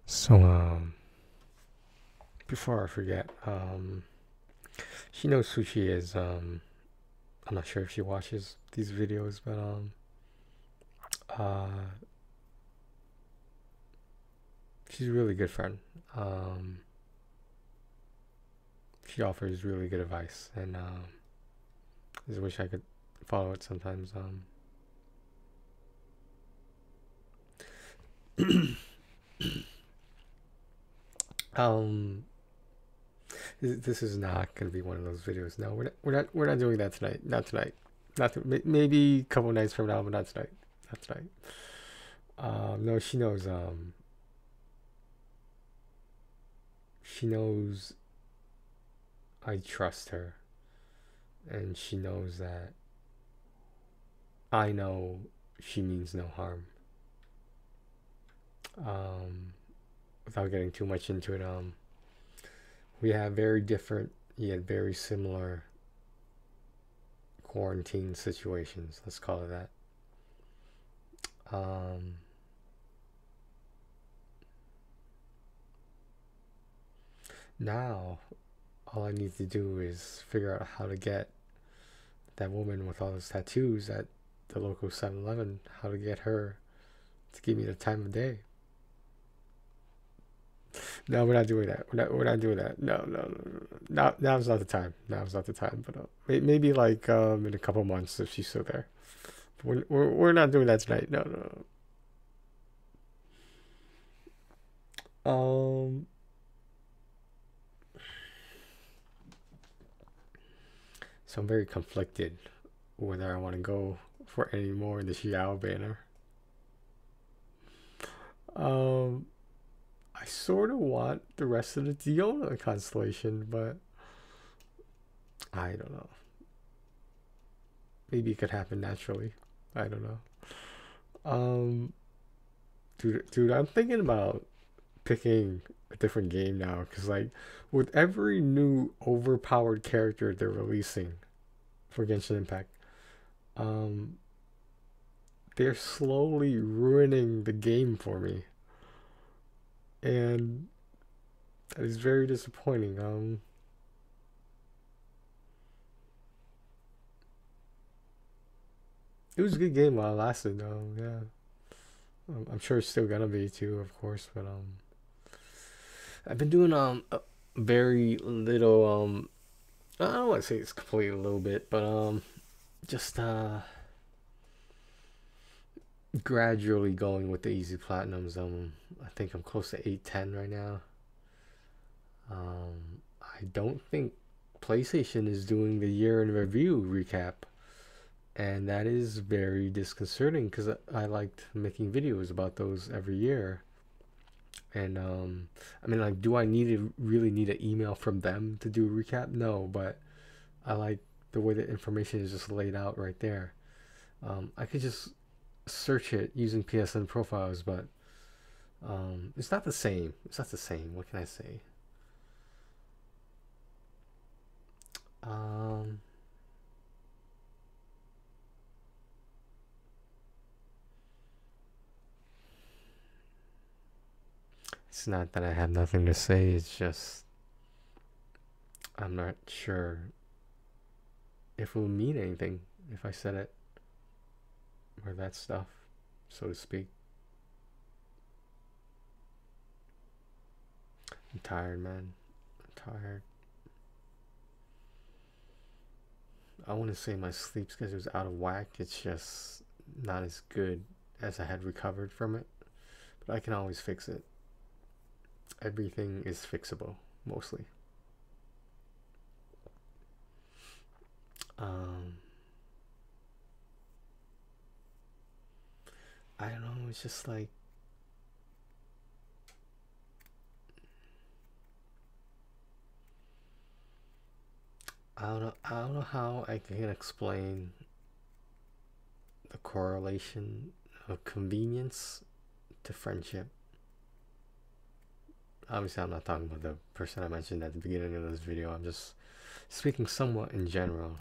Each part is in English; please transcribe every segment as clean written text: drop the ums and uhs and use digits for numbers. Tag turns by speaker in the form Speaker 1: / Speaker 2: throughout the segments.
Speaker 1: So, before I forget, she knows who she is. I'm not sure if she watches these videos, but, uh, she's a really good friend. Um, she offers really good advice, and, I just wish I could follow it sometimes. Um, this is not gonna be one of those videos. No, we're not doing that tonight. Not tonight. Maybe a couple nights from now, but not tonight. Not tonight. No, she knows. She knows I trust her, and she knows that I know she means no harm. Um, Without getting too much into it, we have very different yet very similar quarantine situations. Let's call it that. Um, Now, all I need to do is figure out how to get that woman with all those tattoos at the local 7-Eleven, how to get her to give me the time of day. No, we're not doing that. We're not doing that. No, no, no, no. Now's not the time. Now's not the time. But maybe like in a couple months if she's still there. We're not doing that tonight. No, no. Um. So I'm very conflicted whether I want to go for any more in the Xiao banner. Um. I sort of want the rest of the Diona constellation, but I don't know. Maybe it could happen naturally. I don't know. Um, dude, I'm thinking about picking a different game now because, like, with every new overpowered character they're releasing for Genshin Impact, um, they're slowly ruining the game for me, and that is very disappointing. It was a good game while it lasted. Yeah, I'm sure it's still gonna be too, of course, but I've been doing a very little I don't want to say it's completely a little bit, but just gradually going with the easy platinums. I think I'm close to 810 right now. I don't think PlayStation is doing the year in review recap, and that is very disconcerting because I liked making videos about those every year. And I mean, like, do I really need an email from them to do a recap? No, but I like the way the information is just laid out right there. I could just search it using PSN profiles, but it's not the same. It's not the same. What can I say? Um, it's not that I have nothing to say. It's just I'm not sure if it will mean anything if I said it or that stuff, so to speak. I'm tired, man. I'm tired. I want to say my sleep schedule is out of whack. It's just not as good as I had recovered from it. But I can always fix it. Everything is fixable, mostly. Um, I don't know. It's just like I don't know. I don't know how I can explain the correlation of convenience to friendship. Obviously, I'm not talking about the person I mentioned at the beginning of this video. I'm just speaking somewhat in general.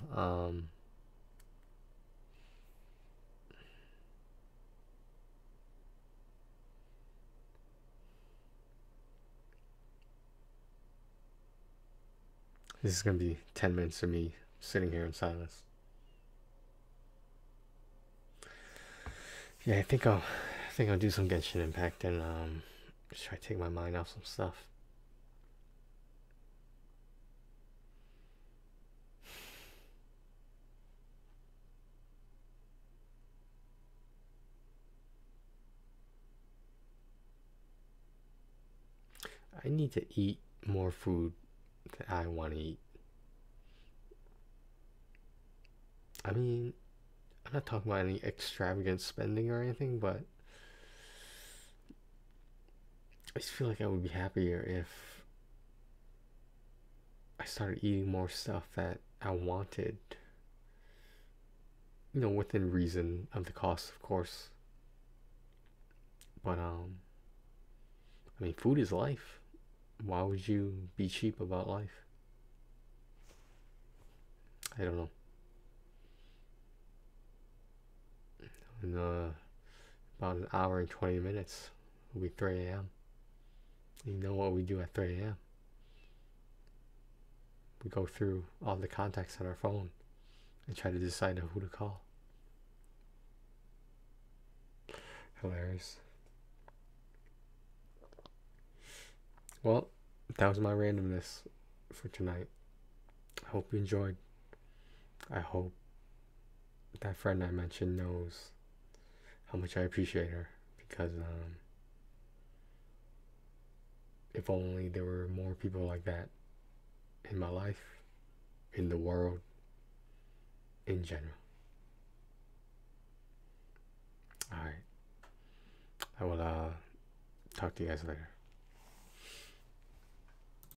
Speaker 1: This is gonna be 10 minutes of me sitting here in silence. Yeah, I think I'll do some Genshin Impact and just try to take my mind off some stuff. I need to eat more food that I want to eat. I mean, I'm not talking about any extravagant spending or anything, but I just feel like I would be happier if I started eating more stuff that I wanted. You know, within reason of the cost, of course. But I mean, food is life. Why would you be cheap about life? I don't know. In about an hour and 20 minutes, it'll be 3 a.m. You know what we do at 3 a.m.? We go through all the contacts on our phone and try to decide who to call. Hilarious. Well, that was my randomness for tonight. I hope you enjoyed. I hope that friend I mentioned knows how much I appreciate her, because if only there were more people like that in my life, in the world, in general. Alright. I will talk to you guys later.